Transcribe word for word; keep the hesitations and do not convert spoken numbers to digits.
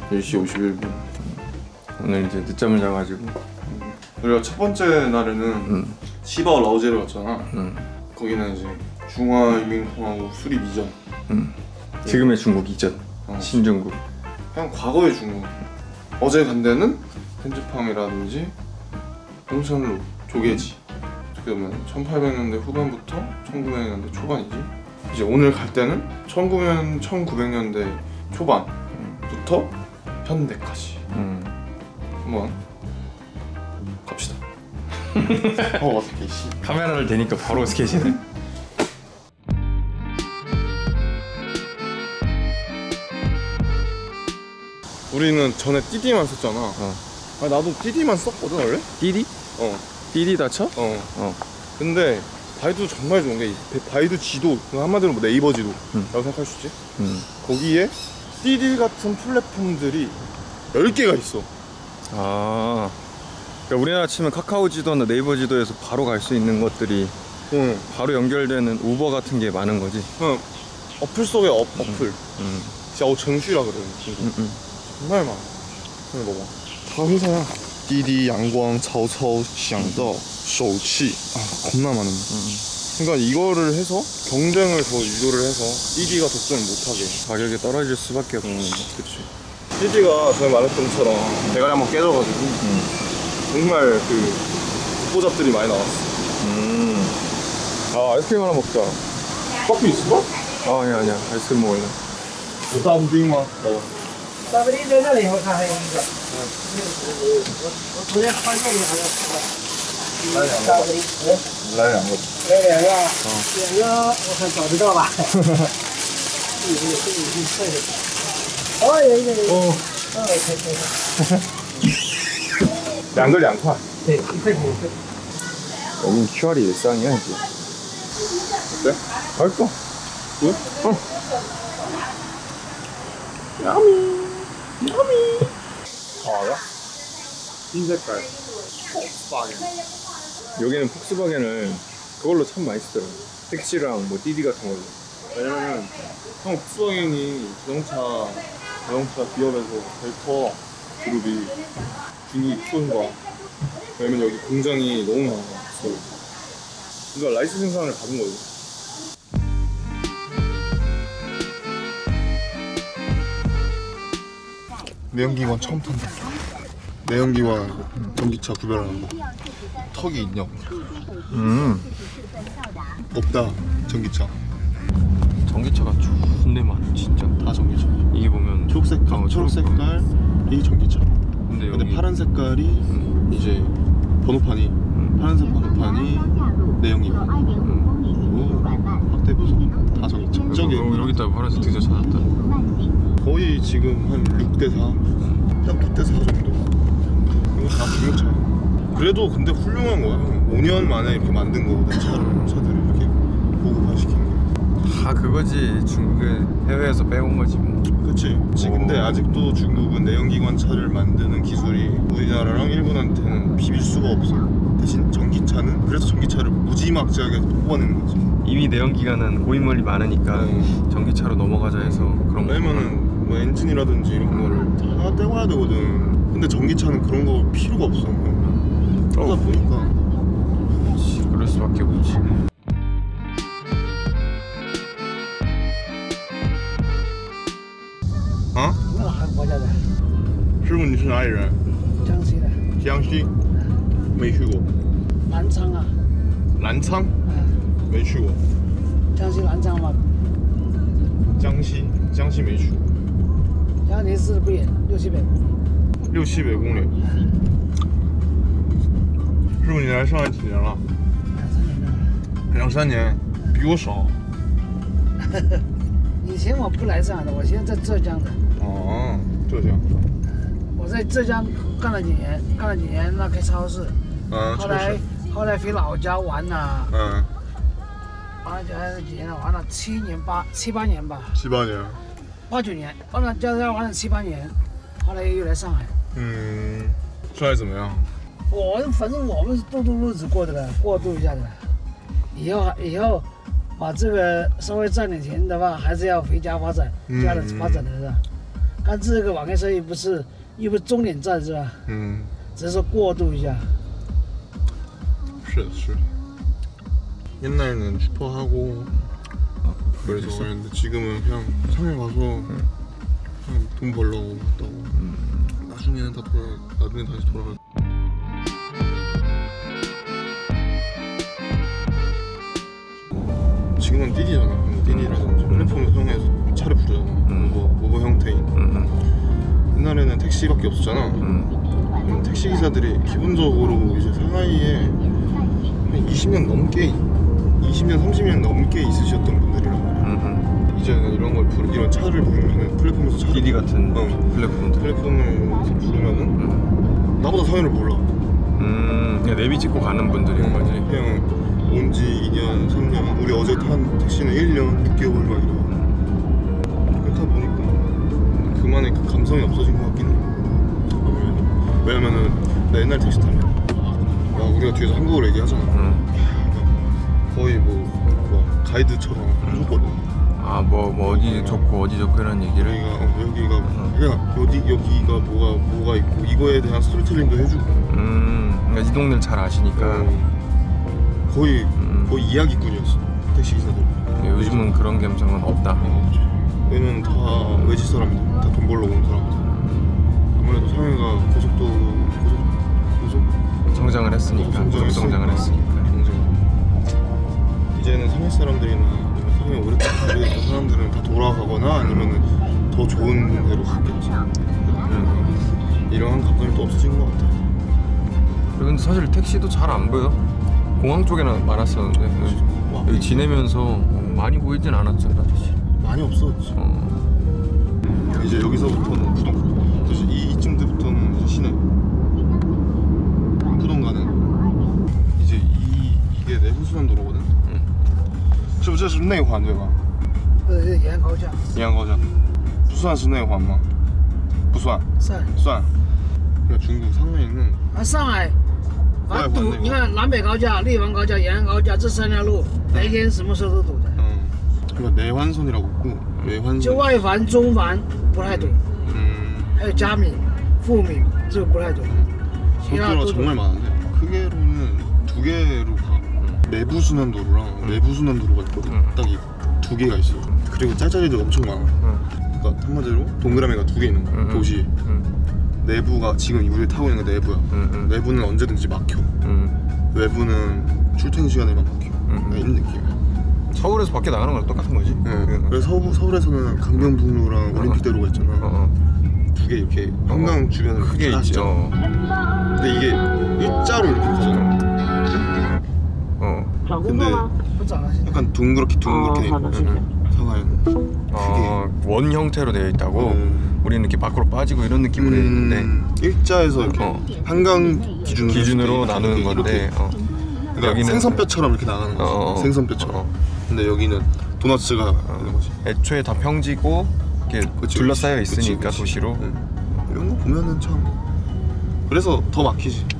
열 시 오십일 분. 오늘 이제 늦잠을 자가지고 우리가 첫 번째 날에는 음. 시바오 라오제를 갔잖아. 음. 거기는 이제 중화인민공화국 수립 이전. 음. 지금의 중국 이전. 어. 신중국. 그냥 과거의 중국. 어제 간 데는 펜지팜이라든지 홍천루, 조개지. 어떻게 보면 천팔백 년대 후반부터 천구백 년대 초반이지. 이제 오늘 갈 때는 천구백 년대 초반부터 현대까지. 음. 한번 갑시다. 어, 어떻게 씨. 카메라를 대니까 바로 스케치네. 우리는 전에 띠디만 썼잖아. 어. 아, 나도 띠디만 썼거든 원래. 띠디? 어. 띠디 다쳐? 어. 어. 근데 바이두 정말 좋은 게 바이두 지도, 한마디로 뭐 네이버 지도라고 음. 생각할 수 있지. 음. 거기에 띠디 같은 플랫폼들이 열 개가 있어. 아. 그러니까 우리나라 치면 카카오 지도나 네이버 지도에서 바로 갈 수 있는 것들이 응. 바로 연결되는 우버 같은 게 많은 거지. 응. 어플 속의 어, 어플. 음. 진짜 어 정수라 그래. 음, 음. 정말 많아. 그래 봐봐. 다 회사야. 띠디, 양광, 차오차오, 샹더, 쇼치. 아, 겁나 많은. 음. 그러니까 이거를 해서 경쟁을 더 유도를 해서 띠디가 독점을 못하게. 가격이 떨어질 수밖에 없는. 음, 그치. 띠디가 전에 말했던 것처럼 대가리 한번 깨져가지고 음. 정말 그 듣보잡들이 많이 나왔어. 음. 아, 아이스크림 하나 먹자. 커피 있어? 아, 아니야, 아니야. 아이스크림 먹을래. 다운딩吗? 大不列在那里，我看还有一个。嗯。我我昨天发现你好像吃了。来两个。大不列。 来两个。 来两个。嗯。两个我看找得到吧。这里有这里有菜的。哦，有有有。哦。哦，可以可以。 两个两块。 对，一块钱一块。 여긴 큐알이 일상이야 이제. 어때? 맛있어. 응? 응. 야미. 야미. 알아? 흰 색깔. 폭스바겐. 여기는 폭스바겐을 그걸로 참 많이 쓰더라고. 택시랑 뭐 띠디 같은 걸로. 왜냐면 형 폭스바겐이 자동차 자동차 기업에서 제일 커 그룹이 중국이 큰 거야. 왜냐면 여기 공장이 너무 많아. 그러니까 라이스 생산을 받은 거지. 내연기관 처음 탄다. 내연기관 전기차 구별하는 거. 턱이 있냐고. 음. 없다 전기차. 전기차가 존내 많아 진짜. 다 전기차. 이게 보면 초록색 어, 초록 색깔이 전기차. 근데, 근데 여기... 파란 색깔이 음. 이제 번호판이 음. 파란색 번호판이 내연기관. 음. 확대 보석 다 전기차. 여기, 저기 어, 여기다 파란색 드디어 찾았다. 거의 지금 한 육 대 사, 한 육 대 사 정도. 이거 다 중고차야. 그래도 근데 훌륭한 거야. 오 년 만에 이렇게 만든 거거든. 차를 차들을 이렇게 보급화시킨 게. 다 그거지. 중국은 해외에서 빼온 거지 뭐. 그치. 그치. 근데 아직도 중국은 내연기관 차를 만드는 기술이 우리나라랑 일본한테는 비빌 수가 없어. 대신 전기차는 그래서 전기차를 무지막지하게 뽑아내는 거지. 이미 내연기관은 고인물이 많으니까 음. 전기차로 넘어가자 해서 그런 거. 왜냐면은 뭐 엔진이라든지 이런 거를 다 떼고야 되거든. 근데 전기차는 그런 거 필요가 없어. 그러다 어. 보니까 그럴 수밖에 없지. 아? 那韩国家的， 师傅你是哪里人？ 江西的， 江西，没去过。 南昌啊， 南昌嗯， 没去过。 江西南昌嘛， 江西江西没去过。 江离市不远，六七百公里。 六七百公里。师傅你来上海几年了？ 两三年了。 两三年，比我少。 以前我不来上海的，我现在在浙江的。 哦，浙江。 我在浙江干了几年，干了几年那开超市， 嗯， 后来后来回老家玩了， 嗯， 玩了还是几年了，玩了七年八七八年吧， 七八年。 八九年，玩了加上玩了七八年，后来又来上海。 嗯，上海怎么样？ 我反正我们是度度日子过的了，过渡一下的。以后以后把这个稍微赚点钱的话，还是要回家发展，家里发展的是吧？ 但这个网约车又不是又不是终点站是吧？ 음, 只是说过渡一下。 是是. 옛날에는 슈퍼하고 그래서 그랬는데 지금은 그냥 상해 가서 그냥 돈 벌려고 갔다고. 나중에는 다 돌아 나중에 다시 돌아갈. 지금은 띠디잖아. 띠디라든지 플랫폼을 사용해서 차를 부르잖아. 음. 뭐 우버 형태인. 음, 옛날에는 택시밖에 없었잖아. 음, 그럼 택시 기사들이 기본적으로 이제 상하이에 한 이십 년 넘게 이십 년 삼십 년 넘게 있으셨던 분들이란 말이야. 음, 이제는 이런 걸 부르 이런 차를 부르면은 플랫폼에서 차를 디디 같은 어. 플랫폼들. 플랫폼에서 부르면은 음, 나보다 사연을 몰라. 음, 그냥 내비 찍고 가는 분들인 거지. 그냥 온 지 이 년, 삼 년, 우리 어제 탄 택시는 일 년, 육 개월 막 이래. 그렇다 보니까 그만의 그 감성이 없어진 것 같긴 해. 아무래도. 왜냐면은 나 옛날 택시 타면 막 우리가 뒤에서 한국어로 얘기하잖아. 음. 거의 뭐, 뭐 가이드처럼 해줬거든. 아, 뭐, 뭐 어디 좋고 어디 좋고 이런 얘기를. 여기가 어, 여기가 그냥 여기 여기가 뭐가 뭐가 있고 이거에 대한 스토리텔링도 해주고. 음, 그러니까 이 동네를 잘 아시니까. 어, 거의 음. 거의 이야기꾼이었어 택시 기사들. 요즘은 그런 감성은 없다. 어, 없지. 얘는 다 외지 사람들, 다 돈 벌러 온 사람들. 아무래도 상해가 고속도 고속 고속 성장을 했으니까. 고속 성장을 했으니까. 경쟁. 이제는 상해 사람들이나 아니면 상해 오랫동안 있던 사람들은 다 돌아가거나 아니면은 더 좋은 데로 갔겠지. 음. 이러한 감정이 또 없어진 것 같아. 그리고 근데 사실 택시도 잘 안 보여. 공항 쪽에는 많았었는데 와, 여기 지내면서 어, 많이 보이진 않았잖아. 사실. 많이 없었지. 어. 이제 여기서부터는 부동. 그래서 이 이쯤부터는 이제 시내. 부동 가는. 이제 이 이게 내부순환 도로거든. 응. 是不是这是内环对吧？ 呃，沿高架沿阳高架不算是内环吗？不算， 算算。 그러니까 중국 상하이에 있는 啊，上海，反正堵外环那。个你看南北高架、内环高架、延安高架这三条路，白天什么时候都堵的。 어, 그러니까 내환선이라고 있고 외환선. 就外环、中环不太堵， 음, 还有嘉闵、富闵这个不太堵，其他 속도가 都堵。 정말 많은데 크게로는 두 개로 가. 내부 순환도로랑 외부 순환도로가 있거든. 음. 딱 이 두 개가 있어. 그리고 짤짤이도 엄청 많아. 응. 그러니까 한마디로 동그라미가 두 개 있는 거야. 음, 도시. 응. 내부가 지금 우리 타고 있는 게 내부야. 응, 응. 내부는 언제든지 막혀. 응. 외부는 출퇴근 시간에만 막혀. 음. 이런 느낌이야. 서울에서 밖에 나가는 거랑 똑같은 거지. 응. 그래서 서울, 서울에서는 강변북로랑 어. 올림픽대로가 있잖아. 어, 어. 두 개 이렇게 한강 주변을 크게 쫙 있죠. 있잖아. 근데 이게 일자로 이렇게 가잖아. 어. 找工作吗？ 不找了，现在 약간 둥그렇게 둥그렇게 돼 어, 있는 맞아, 거야. 진짜. 상하이는. 어, 원 형태로 되어 있다고. 음. 우리는 이렇게 밖으로 빠지고 이런 느낌으로 되어 있는데 음, 일자에서 이렇게 어. 한강 기준으로, 기준으로 이렇게 나누는 이렇게 건데. 어. 그러니까 여기는- 생선뼈처럼 이렇게 나가는 거지. 어, 어, 어. 생선뼈처럼. 어. 근데 여기는 도넛츠가 되는 거지. 애초에 다 평지고 이렇게 그치, 둘러싸여 그치, 있으니까 그치. 도시로. 응. 이런 거 보면은 참 그래서 더 막히지.